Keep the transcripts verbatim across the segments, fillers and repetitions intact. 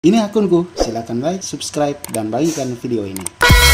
Ini akunku, silakan like, subscribe, dan bagikan video ini.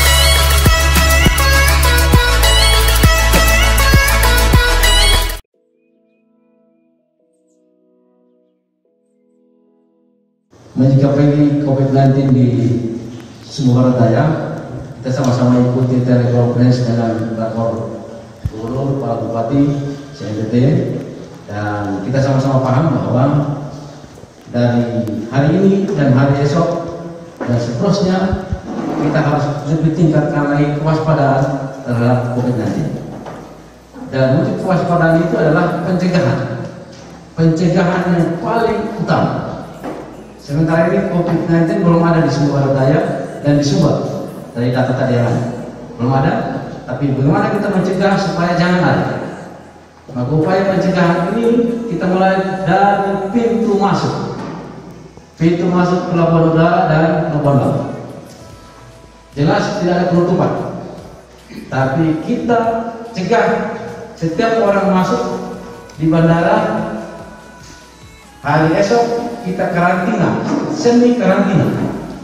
Menyikapi COVID sembilan belas di Sumber Daya, kita sama-sama ikuti telekonferensi dengan rakor gubernur, para bupati, C M P T, dan kita sama-sama paham bahwa dari hari ini dan hari esok dan seterusnya kita harus lebih tingkatkan lagi kewaspadaan terhadap COVID sembilan belas. Dan untuk kewaspadaan itu adalah pencegahan, pencegahan yang paling utama. Sementara ini COVID sembilan belas belum ada di Sumber Daya dan di Sumbar dari data tadi yang ada. Belum ada, tapi bagaimana kita mencegah supaya jangan ada. Maka upaya pencegahan ini kita mulai dari pintu masuk. Pintu masuk pelabuhan udara dan pelabuhan laut. Jelas tidak ada penutupan. Tapi kita cegah setiap orang masuk di bandara, hari esok kita karantina, semi karantina,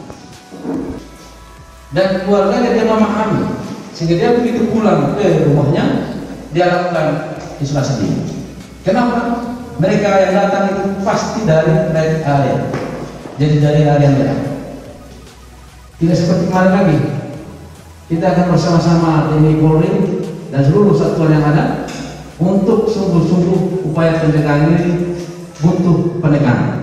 dan keluarganya dia memahami sehingga dia begitu pulang ke rumahnya dia lakukan isolasi diri. Kenapa? Mereka yang datang itu pasti dari red area, jadi dari area merah. Tidak seperti kemarin lagi. Kita akan bersama-sama T N I Polri dan seluruh satuan yang ada untuk sungguh-sungguh upaya pencegahan ini butuh penekanan.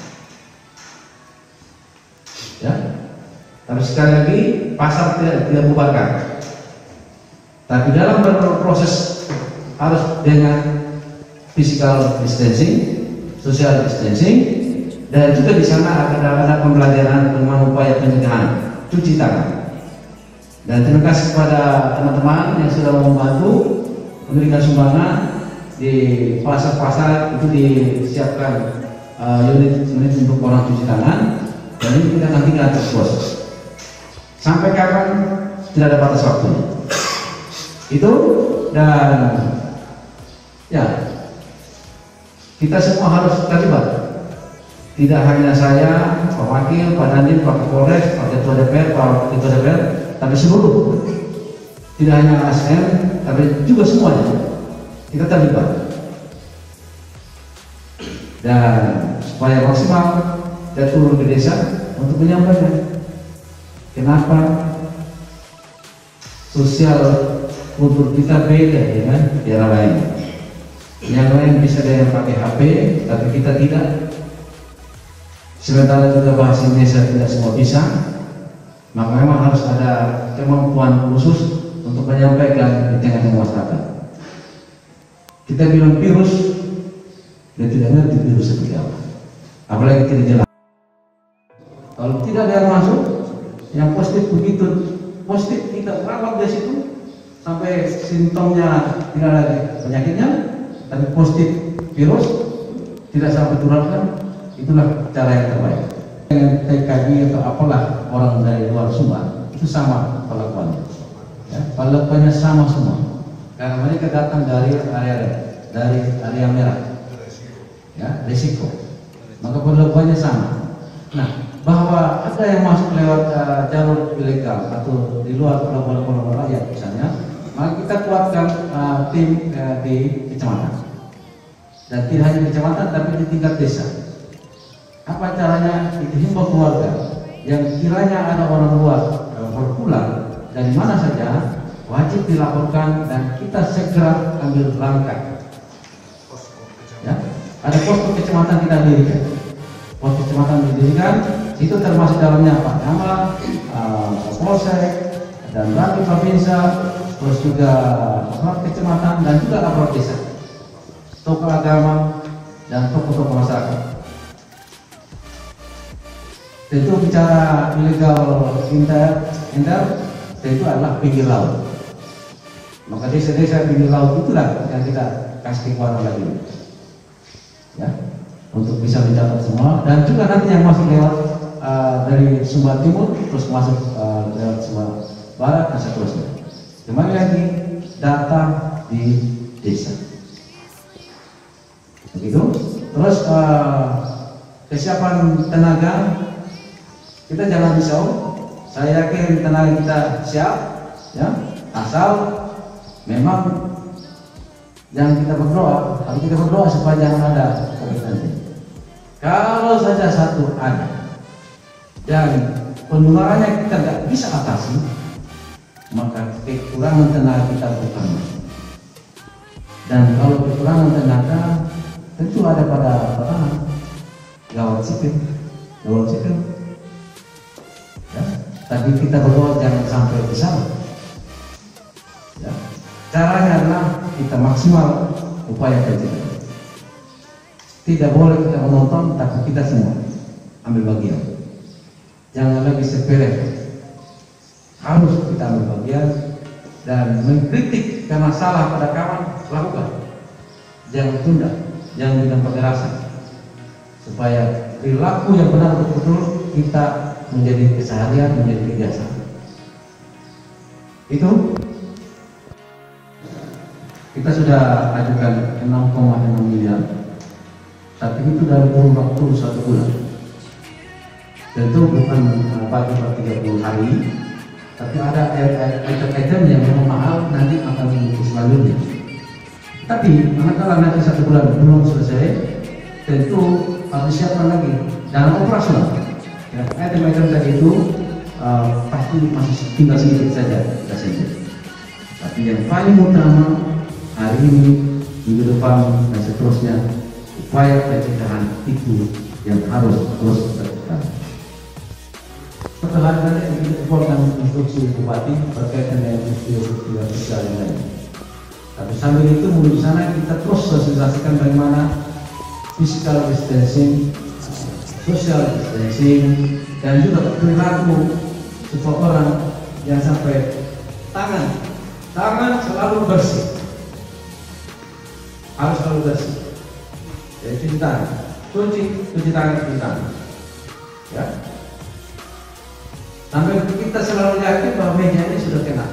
Ya, tapi sekali lagi pasar tidak tidak bubarkan. Tapi dalam berproses harus dengan physical distancing, social distancing, dan juga di sana akan ada pembelajaran tentang upaya pencegahan, cuci tangan. Dan terima kasih kepada teman-teman yang sudah membantu memberikan sumbangan di pasar-pasar itu disiapkan uh, unit-unit untuk orang cuci tangan. Dan ini kita nanti akan terus proses sampai kapan tidak ada batas waktunya itu. Dan ya, kita semua harus terlibat, tidak hanya saya, Pak Wakil, Pak Dandim, Pak Kapolres, Pak Ketua D P R, Pak Ketua D P R, tapi seluruh, tidak hanya A S M, tapi juga semuanya kita terlibat. Dan supaya maksimal saya turun ke desa untuk menyampaikan kenapa sosial kultur kita beda dengan daerah lain. Yang lain bisa ada yang pakai H P, tapi kita tidak. Sementara kita bahasa Indonesia tidak semua bisa, maka memang harus ada kemampuan khusus untuk menyampaikan di tengah-tengah masyarakat. Kita bilang virus, dia tidak ngerti virus seperti apa, apalagi tidak jelas. Kalau tidak ada yang masuk, yang positif begitu positif kita rawat di situ sampai simptomnya tidak ada penyakitnya, tapi positif virus tidak sampai tularkan, itulah cara yang terbaik. Dengan T K I atau apalah orang dari luar Sumbar itu sama perlakuannya, ya, perlakuannya sama semua karena mereka datang dari area dari area merah, ya, risiko, maka perlakuannya sama. Nah, bahwa ada yang masuk lewat uh, jalur ilegal atau di luar pelabuhan-pelabuhan rakyat misalnya, maka kita kuatkan uh, tim uh, di kecamatan, dan tidak hanya di kecamatan tapi di tingkat desa. Apa caranya? Itu himbau keluarga yang kiranya ada orang luar uh, berpulang dari mana saja wajib dilaporkan dan kita segera ambil langkah. Ya, ada posko kecamatan kita dirikan, posko kecamatan didirikan. Itu termasuk dalamnya Pak Camat, uh, Polsek, dan Rapi Provinsa, terus juga aparat kecamatan dan juga aparat desa, tokoh agama dan tokoh-tokoh masyarakat. Itu bicara ilegal inter, inter itu adalah pinggir laut. Maka desa-desa pinggir laut itulah yang kita kasih kekuatan lagi, ya, untuk bisa mencatat semua. Dan juga nanti yang masuk lewat Uh, dari Sumbar Timur terus masuk uh, lewat Sumbar Barat dan seterusnya. Kembali lagi data di desa. Begitu. Terus uh, kesiapan tenaga Kita jangan risau. Saya yakin tenaga kita siap, ya. Asal memang yang kita berdoa, kalau kita berdoa supaya jangan ada COVID sembilan belas. Kalau saja satu ada dan penularannya kita nggak bisa atasi, maka kekurangan tenaga kita bertambah. Dan kalau kekurangan tenaga, tentu ada pada perang, gawat sipil, gawat sipil. Ya. Tapi kita berdoa jangan sampai ke sana. Ya. Caranya adalah kita maksimal upaya kerja. Tidak boleh kita menonton, tapi kita semua ambil bagian. Jangan lagi sepele. Harus kita ambil bagian dan mengkritik karena salah pada kawan, lakukan. Jangan tunda, jangan dengan kekerasan. Supaya perilaku yang benar betul kita menjadi keseharian, menjadi kebiasaan. Itu kita sudah ajukan enam koma enam miliar, tapi itu dalam kurun waktu satu bulan. Tentu bukan empat per tiga puluh hari, tapi ada item-item yang memang mahal nanti akan mengikuti selanjutnya. Tapi manakala nanti satu bulan belum selesai, tentu harus siapkan lagi dalam operasional. Ya, item-item tadi itu uh, pasti masih tinggal sedikit saja kita sentuh. Tapi yang paling utama hari ini, minggu depan dan seterusnya, upaya pencegahan itu yang harus terus dilakukan. Setelah nanti kita keluarkan instruksi bupati berkaitan dengan istilah sosial yang lain. Tapi sambil itu menuju sana kita terus sosialisasikan bagaimana physical distancing, social distancing, dan juga perilaku seseorang yang sampai tangan tangan selalu bersih, harus selalu bersih. Jadi cuci tangan, cuci cuci tangan, cuci tangan, ya. Sampai kita selalu yakin bahwa meja ini sudah kena.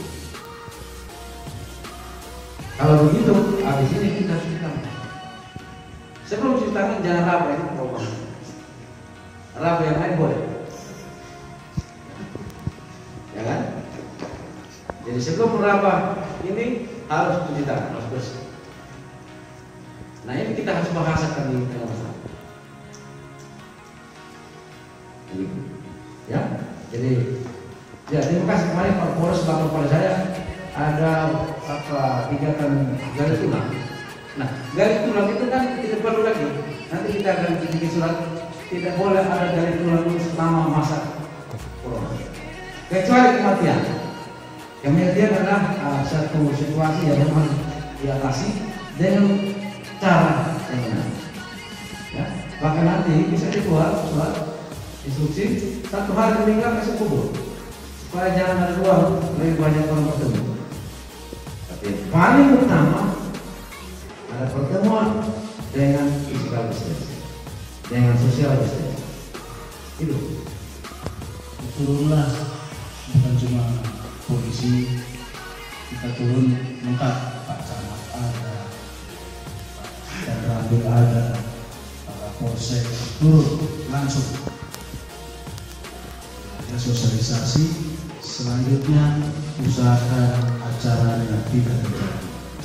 Kalau begitu, habis ini kita cuci tangan. Sebelum cuci tangan jangan raba, itu problem. Raba yang lain boleh, ya kan? Jadi sebelum meraba ini harus cuci tangan, harus bersih. Nah ini kita harus bahasakan di tengah masyarakat. Ya, jadi ya terima kasih kemarin Pak Polres lapor pada saya ada apa kegiatan gali tulang. Nah gali tulang itu kan tidak perlu lagi. Nanti kita akan bikin surat tidak boleh ada gali tulang selama masa corona, kecuali kematian. Kematian adalah uh, satu situasi yang memang diatasi dengan cara yang benar. Ya, bahkan nanti bisa dibuat surat instruksi satu hari meninggal kasih kubur supaya jangan ada ruang lebih banyak orang bertemu. Tapi yang paling utama ada pertemuan dengan physical distancing, dengan social distancing. Itu turunlah, bukan cuma polisi, kita turun lengkap, Pak Camat ada, Pak Rambil ada, Pak Polsek turun langsung. Ada sosialisasi, selanjutnya usahakan acaranya tidak terjadi.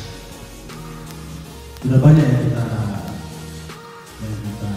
Sudah banyak yang kita yang kita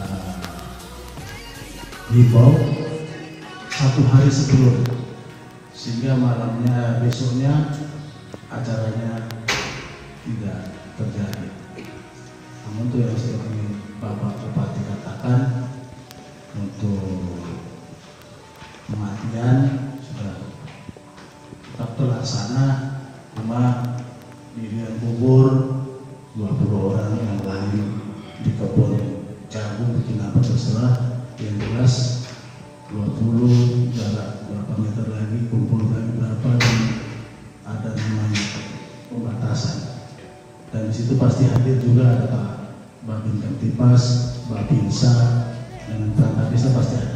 himbau satu hari sebelum, sehingga malamnya besoknya acaranya tidak terjadi. Namun itu yang sudah kami Bapak Bupati katakan untuk kematian sudah tetap terlaksana, cuma dirian kubur dua puluh orang yang lain di kebun jagung bikin apa terserah, yang jelas dua puluh jarak berapa meter lagi kumpul lagi berapa, dan ada namanya pembatasan. Dan di situ pasti hadir juga ada Pak Babin Kamtipas, Babinsa, dengan perangkat desa pasti ada.